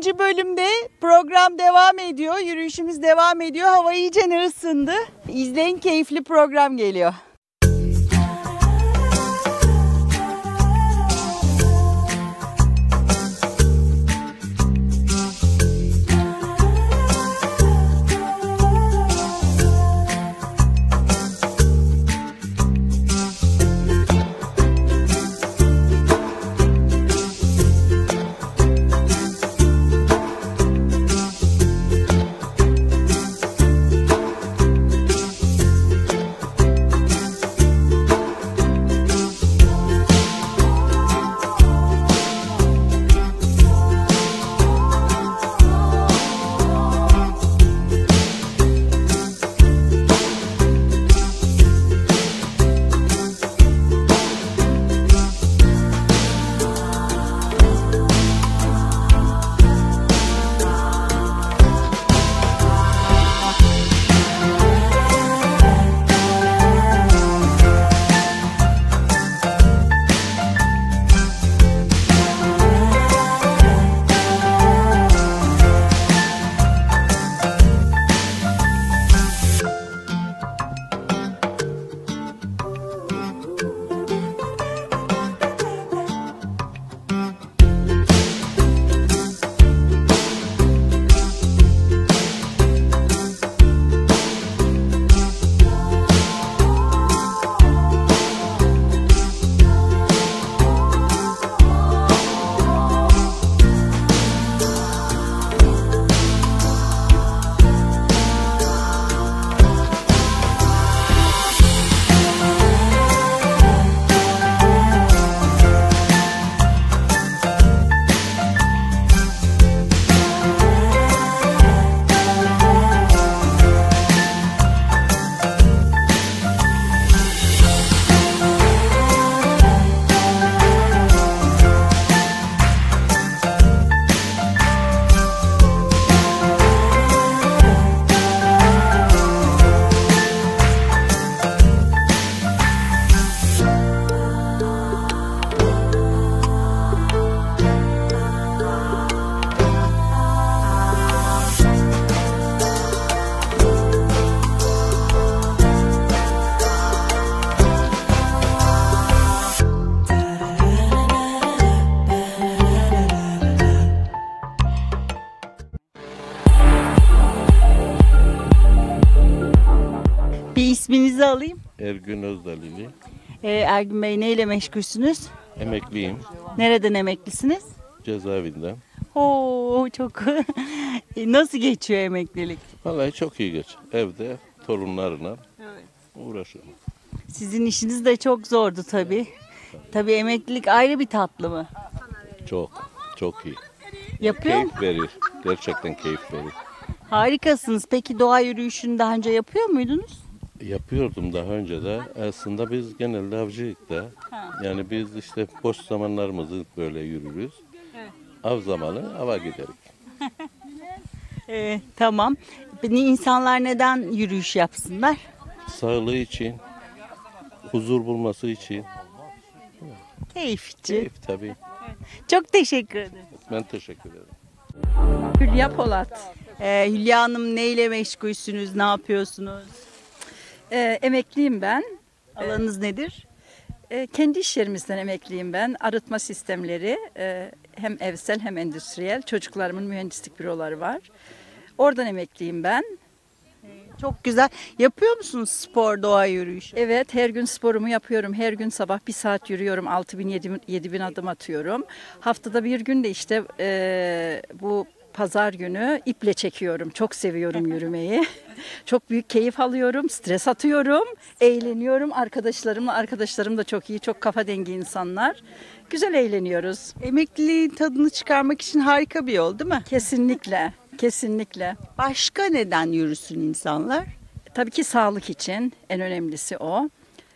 ikinci bölümde program devam ediyor. Yürüyüşümüz devam ediyor. Hava iyice ısındı. İzleyin, keyifli program geliyor. İsminizi alayım. Ergün Özdalili. Ergün Bey, neyle meşgulsünüz? Emekliyim. Nereden emeklisiniz? Cezaevinden. Oo, çok. Nasıl geçiyor emeklilik? Vallahi çok iyi geç. Evde torunlarla uğraşıyorum. Sizin işiniz de çok zordu tabii. Tabii emeklilik ayrı bir tatlı mı? Çok, çok iyi. Yapıyor mu? Keyif verir. Gerçekten keyif verir. Harikasınız. Peki doğa yürüyüşünü daha önce yapıyor muydunuz? Yapıyordum daha önce de. Aslında biz genelde avcıyık da. Yani biz işte boş zamanlarımızı böyle yürürüz. Av zamanı ava giderik. Tamam. İnsanlar neden yürüyüş yapsınlar? Sağlığı için, huzur bulması için. Keyif için. Keyif tabii. Çok teşekkür ederim. Ben teşekkür ederim. Hülya Polat. Hülya Hanım, neyle meşgulsünüz? Ne yapıyorsunuz? Emekliyim ben. Alanınız nedir? Kendi iş yerimizden emekliyim ben. Arıtma sistemleri hem evsel hem endüstriyel. Çocuklarımın mühendislik büroları var. Oradan emekliyim ben. Çok güzel. Yapıyor musunuz spor, doğa yürüyüşü? Evet, her gün sporumu yapıyorum. Her gün sabah 1 saat yürüyorum. 6.000-7.000 adım atıyorum. Haftada bir gün de işte bu pazar günü iple çekiyorum. Çok seviyorum yürümeyi. Çok büyük keyif alıyorum. Stres atıyorum. Eğleniyorum. Arkadaşlarım da çok iyi. Çok kafa dengi insanlar. Güzel eğleniyoruz. Emekliliğin tadını çıkarmak için harika bir yol, değil mi? Kesinlikle. Kesinlikle. Başka neden yürüsün insanlar? Tabii ki sağlık için en önemlisi o.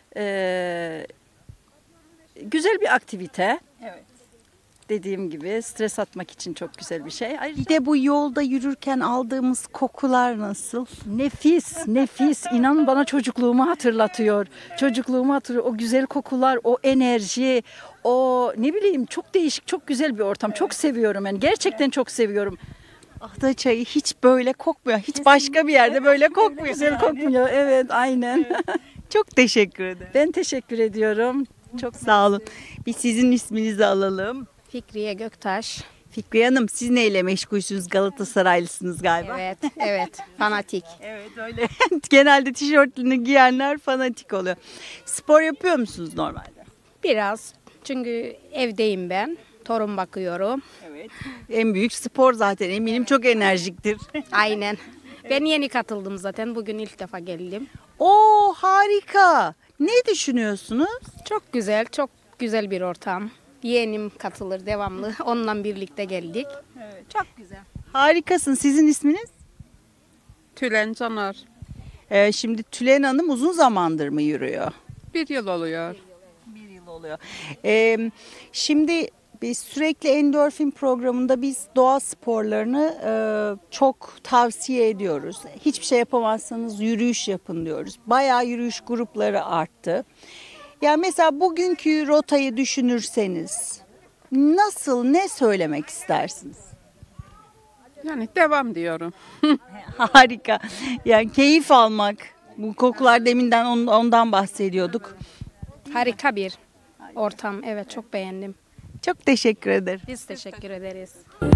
Güzel bir aktivite. Evet. Dediğim gibi stres atmak için çok güzel bir şey. Ayrıca Bir de bu yolda yürürken aldığımız kokular nasıl? nefis, nefis. İnanın bana çocukluğumu hatırlatıyor. Çocukluğumu hatırlıyor. O güzel kokular, o enerji, o ne bileyim çok değişik, çok güzel bir ortam. Çok seviyorum yani. Gerçekten çok seviyorum. Ahta çayı hiç böyle kokmuyor. Hiç başka bir yerde böyle kokmuyor. Güzel kokmuyor. Evet, aynen. Çok teşekkür ederim. Ben teşekkür ediyorum. Çok sağ olun. Bir sizin isminizi alalım. Fikriye Göktaş. Fikriye Hanım, siz neyle meşgulsünüz? Galatasaraylısınız galiba. Evet, evet. Fanatik. Evet öyle. Genelde tişörtünü giyenler fanatik oluyor. Spor yapıyor musunuz normalde? Biraz. Çünkü evdeyim ben. Torun bakıyorum. Evet. En büyük spor zaten, eminim çok enerjiktir. Aynen. Ben yeni katıldım zaten. Bugün ilk defa geldim. Oo, harika. Ne düşünüyorsunuz? Çok güzel, çok güzel bir ortam. Yeğenim katılır devamlı. Onunla birlikte geldik. Çok güzel. Harikasın. Sizin isminiz? Tülen Caner. Şimdi Tülen Hanım uzun zamandır mı yürüyor? 1 yıl oluyor. Bir yıl oluyor. Şimdi biz sürekli endorfin programında biz doğa sporlarını çok tavsiye ediyoruz. Hiçbir şey yapamazsanız yürüyüş yapın diyoruz. Bayağı yürüyüş grupları arttı. Yani mesela bugünkü rotayı düşünürseniz ne söylemek istersiniz? Yani devam diyorum. Harika. Yani keyif almak. Bu kokular deminden ondan bahsediyorduk. Harika bir ortam. Evet, çok beğendim. Çok teşekkür ederim. Biz teşekkür ederiz.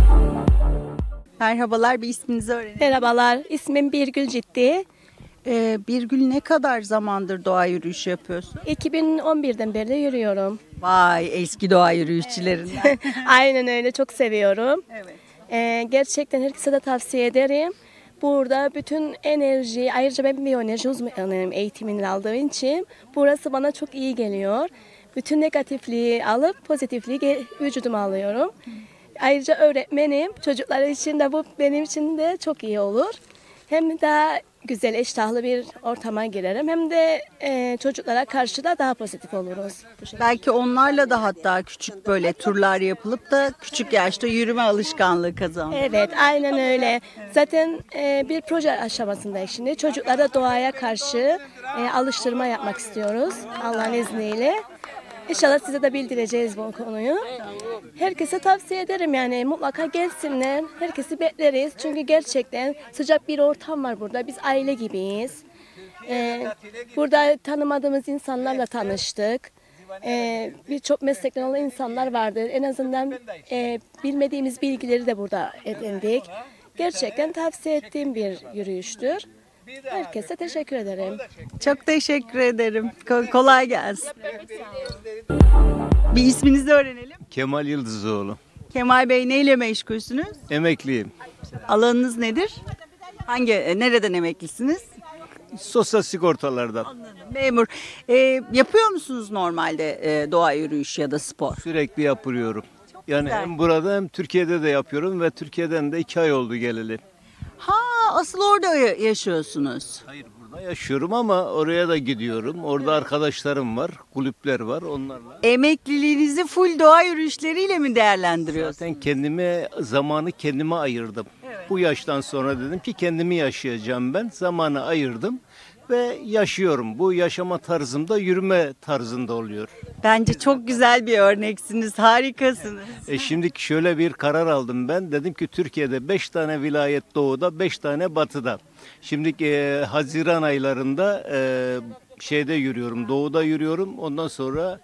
Merhabalar, bir isminizi öğrenelim. Merhabalar, ismim Birgül Ciddi. Birgül, ne kadar zamandır doğa yürüyüşü yapıyorsun? 2011'den beri yürüyorum. Vay, eski doğa yürüyüşçülerinden. Aynen öyle, çok seviyorum. Evet. Gerçekten herkese de tavsiye ederim. Burada bütün enerji, ayrıca ben biyoenerji uzmanıyım eğitimini aldığım için. Burası bana çok iyi geliyor. Bütün negatifliği alıp pozitifliği vücuduma alıyorum. Ayrıca öğretmenim, çocuklar için de bu benim için de çok iyi olur. Hem daha güzel, iştahlı bir ortama girerim hem de çocuklara karşı da daha pozitif oluruz. Bu şekilde. Belki onlarla da hatta küçük böyle turlar yapılıp da küçük yaşta yürüme alışkanlığı kazanır. Evet, aynen öyle. Zaten bir proje aşamasındayız şimdi. Çocuklara doğaya karşı alıştırma yapmak istiyoruz Allah'ın izniyle. İnşallah size de bildireceğiz bu konuyu. Herkese tavsiye ederim yani mutlaka gelsinler. Herkesi bekleriz. Çünkü gerçekten sıcak bir ortam var burada. Biz aile gibiyiz. Burada tanımadığımız insanlarla tanıştık. Birçok meslekten olan insanlar vardır. En azından bilmediğimiz bilgileri de burada edindik. Gerçekten tavsiye ettiğim bir yürüyüştür. Herkese teşekkür ederim. Çok teşekkür ederim. Kolay gelsin. Bir isminizi öğrenelim. Kemal Yıldızoğlu. Kemal Bey, neyle meşgulsünüz? Emekliyim. Alanınız nedir? Nereden emeklisiniz? Sosyal sigortalardan. Memur. Yapıyor musunuz normalde doğa yürüyüşü ya da spor? Sürekli yapıyorum. Yani güzel. hem burada hem Türkiye'de de yapıyorum ve Türkiye'den de 2 ay oldu geleli. Ha, asıl orada yaşıyorsunuz. Hayır, burada yaşıyorum ama oraya da gidiyorum. Orada arkadaşlarım var, kulüpler var onlarla. Emekliliğinizi full doğa yürüyüşleriyle mi değerlendiriyorsunuz? Zaten zamanı kendime ayırdım. Bu yaştan sonra dedim ki kendimi yaşayacağım ben. Zamanı ayırdım ve yaşıyorum. Bu yaşama tarzım da yürüme tarzında oluyor. Bence çok güzel bir örneksiniz. Harikasınız. Şimdi şöyle bir karar aldım ben. Dedim ki Türkiye'de 5 tane vilayet doğuda, 5 tane batıda. Şimdi Haziran aylarında şeyde yürüyorum, doğuda yürüyorum. Ondan sonra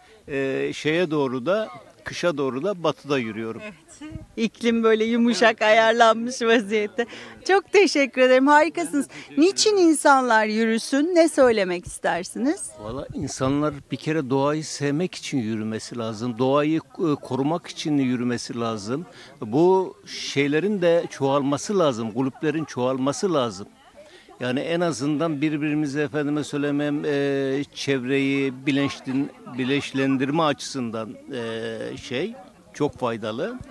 kışa doğru da batıda yürüyorum. İklim böyle yumuşak ayarlanmış vaziyette. Çok teşekkür ederim. Harikasınız. Niçin insanlar yürüsün? Ne söylemek istersiniz? Valla insanlar bir kere doğayı sevmek için yürümesi lazım. Doğayı korumak için yürümesi lazım. Bu şeylerin de çoğalması lazım. Kulüplerin çoğalması lazım. Yani en azından birbirimize efendime söylemem çevreyi bilinçlendirme açısından çok faydalı.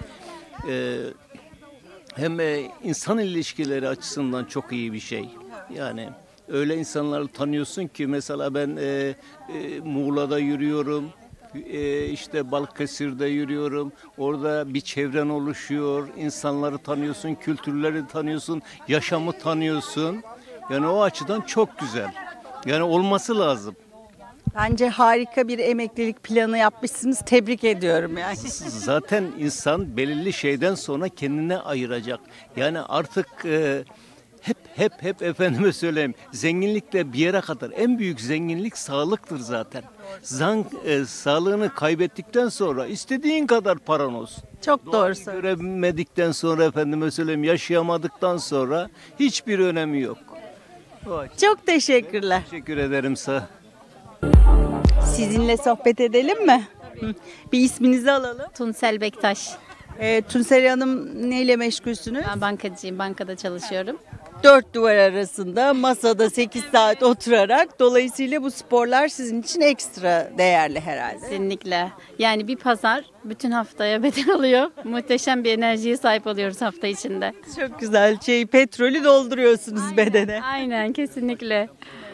Hem insan ilişkileri açısından çok iyi bir şey. Yani öyle insanları tanıyorsun ki mesela ben Muğla'da yürüyorum. İşte Balıkesir'de yürüyorum. Orada bir çevren oluşuyor. İnsanları tanıyorsun, kültürleri tanıyorsun, yaşamı tanıyorsun. Yani o açıdan çok güzel. Yani olması lazım. Bence harika bir emeklilik planı yapmışsınız. Tebrik ediyorum yani. Zaten insan belirli şeyden sonra kendine ayıracak. Yani artık hep efendime söyleyeyim, zenginlikle bir yere kadar en büyük zenginlik sağlıktır zaten. Sağlığını kaybettikten sonra istediğin kadar paran olsun. Çok doğru Doğayı söylüyorsunuz. göremedikten sonra efendime söyleyeyim, yaşayamadıktan sonra hiçbir önemi yok. Çok teşekkürler. Teşekkür ederim sağ. Sizinle sohbet edelim mi? Hı. Bir isminizi alalım. Tunsel Bektaş. Tunsel Hanım neyle meşgulsünüz? Ben bankacıyım. Bankada çalışıyorum. Dört duvar arasında masada 8 saat oturarak, dolayısıyla bu sporlar sizin için ekstra değerli herhalde. Kesinlikle. Yani bir pazar bütün haftaya bedel alıyor. Muhteşem bir enerjiye sahip oluyoruz hafta içinde. Çok güzel, petrolü dolduruyorsunuz bedene. Aynen, kesinlikle.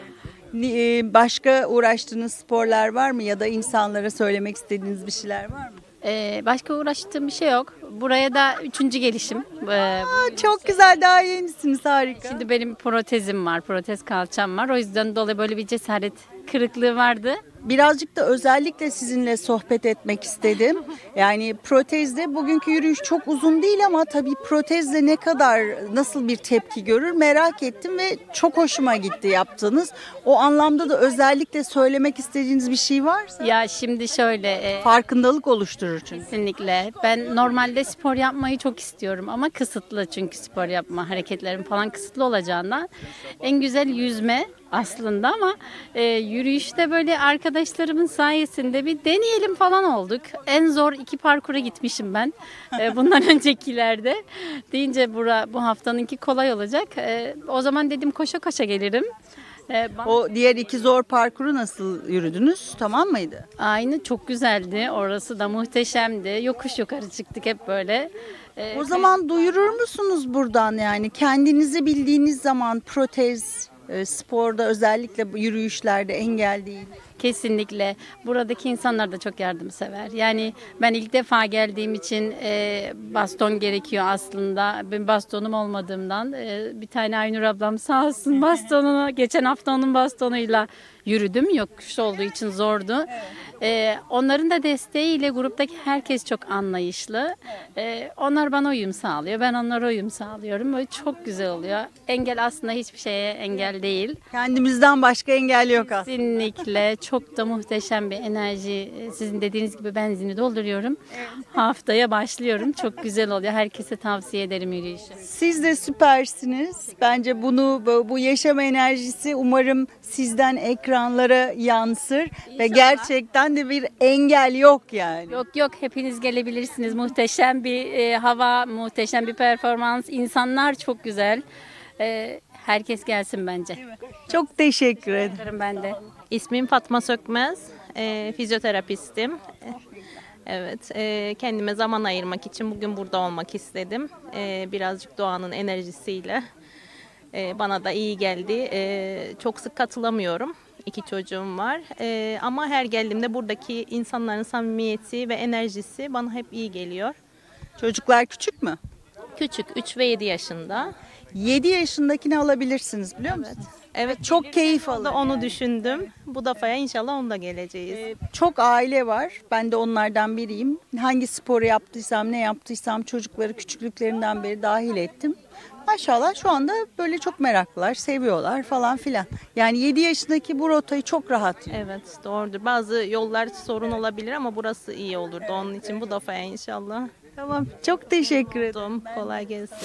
Başka uğraştığınız sporlar var mı ya da insanlara söylemek istediğiniz bir şeyler var mı? Başka uğraştığım bir şey yok. Buraya da 3. gelişim. Çok güzel, daha yenisiniz, harika. Şimdi benim protezim var, protez kalçam var. O yüzden dolayı böyle bir cesaret kırıklığı vardı. Birazcık da özellikle sizinle sohbet etmek istedim. Yani protezde bugünkü yürüyüş çok uzun değil ama tabii protezle nasıl bir tepki görür merak ettim ve çok hoşuma gitti yaptığınız. O anlamda da özellikle söylemek istediğiniz bir şey varsa? Ya şimdi şöyle... Farkındalık oluşturur çünkü. Kesinlikle. Ben normalde spor yapmayı çok istiyorum ama kısıtlı, çünkü spor yapma hareketlerim falan kısıtlı olacağından. En güzel yüzme aslında ama yürüyüşte böyle arkadaşlarımın sayesinde bir deneyelim falan olduk. En zor 2 parkura gitmişim ben bundan öncekilerde. Deyince bu haftanınki kolay olacak. O zaman dedim koşa koşa gelirim. O diğer 2 zor parkuru nasıl yürüdünüz? Tamam mıydı? Aynı, çok güzeldi. Orası da muhteşemdi. Yokuş yukarı çıktık hep böyle. O zaman duyurur musunuz buradan, yani kendinizi bildiğiniz zaman protez sporda, özellikle yürüyüşlerde engel değil? Kesinlikle. Buradaki insanlar da çok yardımsever. Yani ben ilk defa geldiğim için baston gerekiyor aslında. Ben bastonum olmadığımdan bir tane Aynur ablam sağ olsun bastonunu, geçen hafta onun bastonuyla yürüdüm. Yokuş olduğu için zordu. Onların da desteğiyle gruptaki herkes çok anlayışlı. Onlar bana uyum sağlıyor. Ben onlara uyum sağlıyorum. Böyle çok güzel oluyor. Engel aslında hiçbir şeye engel değil. Kendimizden başka engel yok aslında. Kesinlikle. Çok da muhteşem bir enerji. Sizin dediğiniz gibi benzini dolduruyorum. Haftaya başlıyorum. Çok güzel oluyor. Herkese tavsiye ederim yürüyüşü. Siz de süpersiniz. Bence bu yaşam enerjisi umarım sizden ekranlara yansır. İnşallah. Ve gerçekten de bir engel yok yani. Yok, hepiniz gelebilirsiniz. Muhteşem bir hava, muhteşem bir performans. İnsanlar çok güzel. Herkes gelsin bence. Çok teşekkür ederim. Ben de. İsmim Fatma Sökmez, fizyoterapistim. Evet, kendime zaman ayırmak için bugün burada olmak istedim. Birazcık doğanın enerjisiyle bana da iyi geldi. Çok sık katılamıyorum. 2 çocuğum var. Ama her geldiğimde buradaki insanların samimiyeti ve enerjisi bana hep iyi geliyor. Çocuklar küçük mü? Küçük, 3 ve 7 yaşında. 7 yaşındakini alabilirsiniz, biliyor musunuz? Evet, Çok keyif alır. onu düşündüm. Bu defaya inşallah onu da geleceğiz. Çok aile var. Ben de onlardan biriyim. Hangi sporu yaptıysam, ne yaptıysam çocukları küçüklüklerinden beri dahil ettim. Maşallah şu anda böyle çok meraklılar, seviyorlar falan filan. Yani 7 yaşındaki bu rotayı çok rahat yiyor. Evet, doğrudur. Bazı yollar sorun olabilir ama burası iyi olurdu. Onun için bu defaya inşallah. Tamam, çok teşekkür ederim. Kolay gelsin.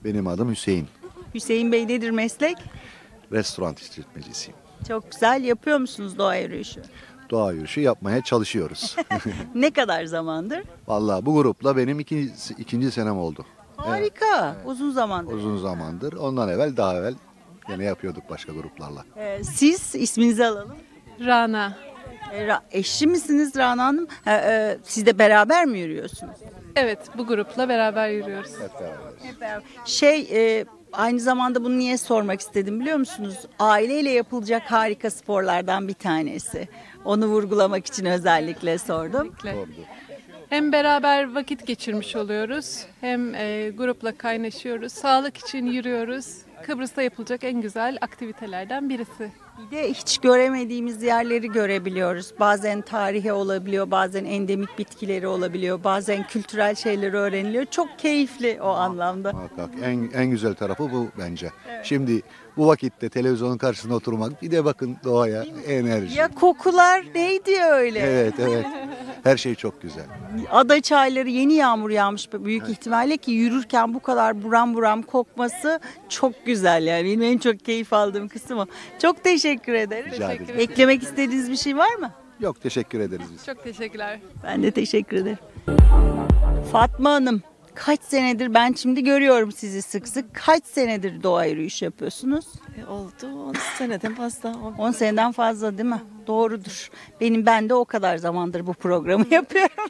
Benim adım Hüseyin. Hüseyin Bey nedir meslek? Restoran işletmecisiyim. Çok güzel. Yapıyor musunuz doğa yürüyüşü? Doğa yürüyüşü yapmaya çalışıyoruz. Ne kadar zamandır? Vallahi bu grupla benim ikinci senem oldu. Harika. Uzun zamandır. Uzun zamandır. Ondan evvel daha evvel yine yapıyorduk başka gruplarla. Siz isminizi alalım. Rana. Eşi misiniz Rana Hanım? Siz de beraber mi yürüyorsunuz? Evet, bu grupla beraber yürüyoruz. Hep beraber. Aynı zamanda bunu niye sormak istedim biliyor musunuz? Aileyle yapılacak harika sporlardan bir tanesi. Onu vurgulamak için özellikle sordum. Hem beraber vakit geçirmiş oluyoruz, hem grupla kaynaşıyoruz, sağlık için yürüyoruz. Kıbrıs'ta yapılacak en güzel aktivitelerden birisi. Bir de hiç göremediğimiz yerleri görebiliyoruz. Bazen tarihi olabiliyor, bazen endemik bitkileri olabiliyor, bazen kültürel şeyleri öğreniliyor. Çok keyifli o anlamda. Muhakkak. En güzel tarafı bu bence. Evet. Şimdi bu vakitte televizyonun karşısında oturmak, bir de bakın doğaya, enerji. Ya kokular neydi öyle? Evet. Her şey çok güzel. Ada çayları, yeni yağmur yağmış büyük ihtimalle ki yürürken bu kadar buram buram kokması çok güzel yani. Benim en çok keyif aldığım kısım o. Çok teşekkür ederim. Rica ederim. Eklemek istediğiniz bir şey var mı? Yok, teşekkür ederiz biz. Çok teşekkürler. Ben de teşekkür ederim. Fatma Hanım, kaç senedir ben şimdi görüyorum sizi sık sık. Kaç senedir doğa yürüyüşü yapıyorsunuz? Oldu 10 seneden fazla. 10 seneden fazla değil mi? Doğrudur. Ben de o kadar zamandır bu programı yapıyorum.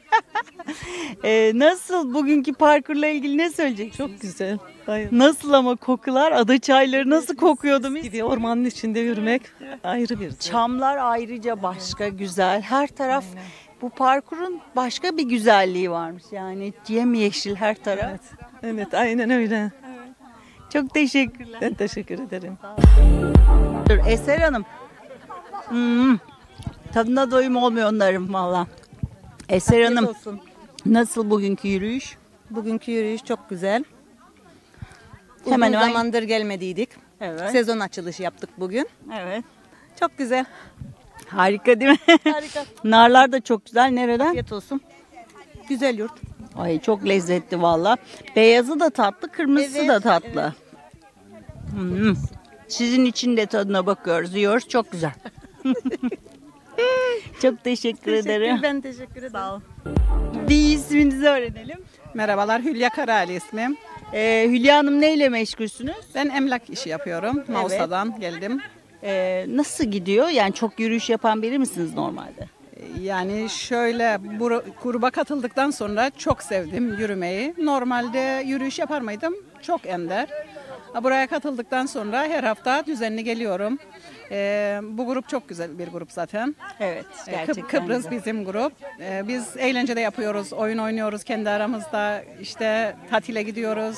Nasıl bugünkü parkurla ilgili ne söyleyeceksiniz? Çok güzel. Nasıl ama kokular, ada çayları nasıl kokuyordu mis? Gibi ormanın içinde yürümek ayrı bir. Çamlar ayrıca başka güzel. Her taraf bu parkurun başka bir güzelliği varmış. Yani yemyeşil her taraf. Evet, aynen öyle. Çok teşekkürler. Ben teşekkür ederim. Eser Hanım. Tadına doyum olmuyor onların valla. Eser Hanım, nasıl bugünkü yürüyüş? Bugünkü yürüyüş çok güzel. Hemen Uzun zamandır gelmediydik. Evet. Sezon açılışı yaptık bugün. Evet. Çok güzel. Harika değil mi? Harika. Narlar da çok güzel. Nereden? Afiyet olsun. Güzel yurt. Ay çok lezzetli valla. Beyazı da tatlı, kırmızısı da tatlı. Evet. Sizin için de tadına bakıyoruz, yiyoruz. Çok güzel. Çok teşekkür ederim. Ben teşekkür ederim. Sağ olun. Bir isminizi öğrenelim. Merhabalar, Hülya Karali ismim. Hülya Hanım neyle meşgulsünüz? Ben emlak işi yapıyorum. Mausa'dan geldim. Nasıl gidiyor? Yani çok yürüyüş yapan biri misiniz normalde? Yani şöyle, bu gruba katıldıktan sonra çok sevdim yürümeyi. Normalde yürüyüş yapar mıydım? Çok ender. Buraya katıldıktan sonra her hafta düzenli geliyorum. Bu grup çok güzel bir grup zaten. Evet, gerçekten Kıbrıs güzel. bizim grup. Biz eğlence de yapıyoruz, oyun oynuyoruz kendi aramızda. İşte tatile gidiyoruz.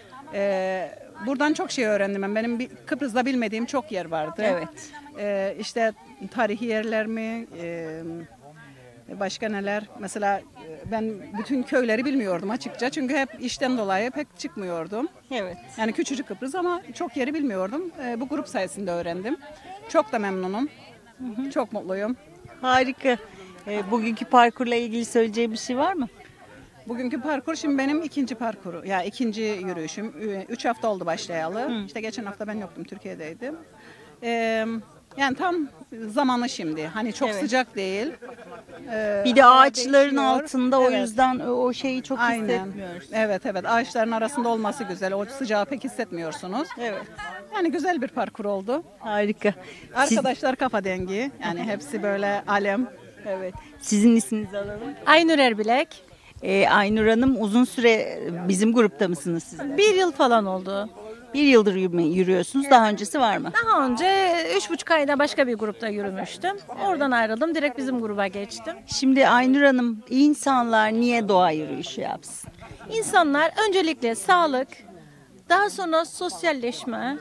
Buradan çok şey öğrendim. Benim Kıbrıs'ta bilmediğim çok yer vardı. Evet. İşte tarihi yerler mi, başka neler? Mesela ben bütün köyleri bilmiyordum açıkça. Çünkü hep işten dolayı pek çıkmıyordum. Evet. Yani küçücük Kıbrıs ama çok yeri bilmiyordum. Bu grup sayesinde öğrendim. Çok da memnunum. Çok mutluyum. Harika. Bugünkü parkurla ilgili söyleyeceğim bir şey var mı? Bugünkü parkur şimdi benim ikinci parkuru. Ya ikinci yürüyüşüm. 3 hafta oldu başlayalı. İşte geçen hafta ben yoktum, Türkiye'deydim. Yani tam zamanı şimdi. Hani çok sıcak değil. Bir de ağaçların değişiyor. altında o yüzden o şeyi çok hissetmiyoruz. Evet. Ağaçların arasında olması güzel. O sıcağı pek hissetmiyorsunuz. Evet. Yani güzel bir parkur oldu. Harika. Arkadaşlar kafa dengi. Yani hepsi böyle alem. Evet. Sizin isminizi alalım. Aynur Erbilek. Aynur Hanım uzun süre bizim grupta mısınız siz de? 1 yıl falan oldu. 1 yıldır yürüyorsunuz. Daha öncesi var mı? Daha önce 3,5 ayda başka bir grupta yürümüştüm. Oradan ayrıldım. Direkt bizim gruba geçtim. Şimdi Aynur Hanım, insanlar niye doğa yürüyüşü yapsın? İnsanlar öncelikle sağlık, daha sonra sosyalleşme,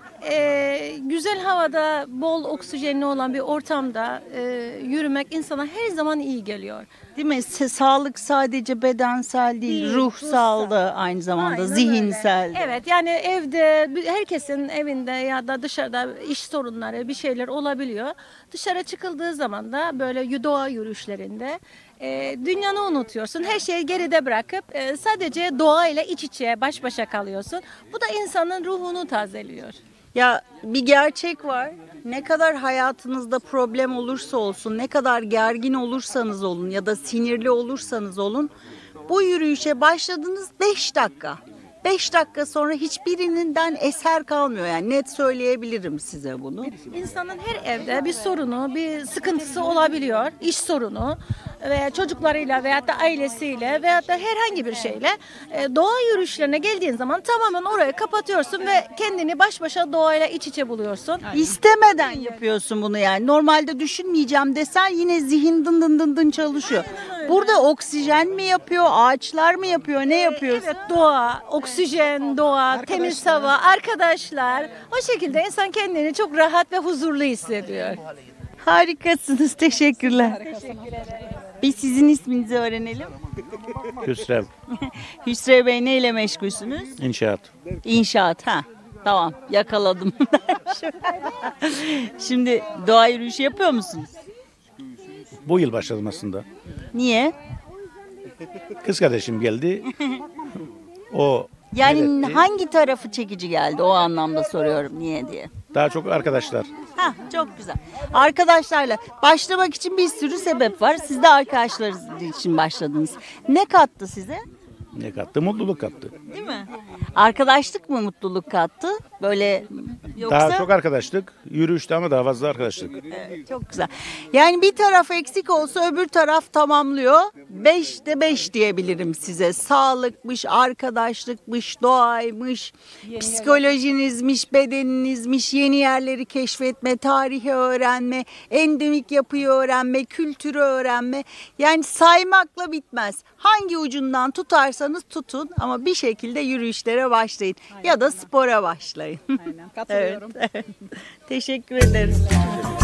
güzel havada, bol oksijenli olan bir ortamda yürümek insana her zaman iyi geliyor. Değil mi? Sağlık sadece bedensel değil, ruhsal da aynı zamanda, Aynen zihinsel öyle. de. Evet, yani evde, herkesin evinde ya da dışarıda iş sorunları, bir şeyler olabiliyor. Dışarı çıkıldığı zaman da böyle doğa yürüyüşlerinde dünyanı unutuyorsun. Her şeyi geride bırakıp sadece doğayla iç içe, baş başa kalıyorsun. Bu da insanın ruhunu tazeliyor. Ya bir gerçek var. Ne kadar hayatınızda problem olursa olsun, ne kadar gergin olursanız olun ya da sinirli olursanız olun, bu yürüyüşe başladınız 5 dakika. 5 dakika sonra hiçbirinden eser kalmıyor. Yani net söyleyebilirim size bunu. İnsanın her evde bir sorunu, bir sıkıntısı olabiliyor. İş sorunu veya çocuklarıyla veyahut da ailesiyle veyahut da herhangi bir şeyle doğa yürüyüşlerine geldiğin zaman tamamen orayı kapatıyorsun ve kendini baş başa doğayla iç içe buluyorsun. İstemeden yapıyorsun bunu yani. Normalde düşünmeyeceğim desen yine zihin dın dın dın dın çalışıyor. Burada oksijen mi yapıyor, ağaçlar mı yapıyor, ne yapıyorsun? Evet, doğa, oksijen, doğa, temiz hava, arkadaşlar. O şekilde insan kendini çok rahat ve huzurlu hissediyor. Harikasınız, teşekkürler. Biz sizin isminizi öğrenelim. Hüsrev. Hüsrev Bey neyle meşgulsünüz? İnşaat. İnşaat, ha. Tamam, yakaladım. Şimdi doğa yürüyüşü yapıyor musunuz? Bu yıl başladım aslında. Niye? Kız kardeşim geldi. O Yani öğretti. hangi tarafı çekici geldi, o anlamda soruyorum niye diye. Daha çok arkadaşlar. Ha, çok güzel. Arkadaşlarla başlamak için bir sürü sebep var. Siz de arkadaşlarınız için başladınız. Ne kattı size? Ne kattı? Mutluluk kattı. Değil mi? Arkadaşlık mı mutluluk kattı? Böyle yoksa? Daha çok arkadaşlık. Yürüyüşte ama daha fazla arkadaşlık. Evet, çok güzel. Yani bir taraf eksik olsa öbür taraf tamamlıyor. 5'te 5 diyebilirim size. Sağlıkmış, arkadaşlıkmış, doğaymış, psikolojinizmiş, bedeninizmiş, yeni yerleri keşfetme, tarihi öğrenme, endemik yapıyı öğrenme, kültürü öğrenme. Yani saymakla bitmez. Hangi ucundan tutarsanız tutun ama bir şekilde yürüyüşlere başlayın. Ya da spora başlayın. Aynen, katılıyorum. Evet, evet. Teşekkür ederiz.